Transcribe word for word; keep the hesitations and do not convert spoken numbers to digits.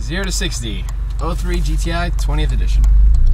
zero to sixty, oh three G T I twentieth edition.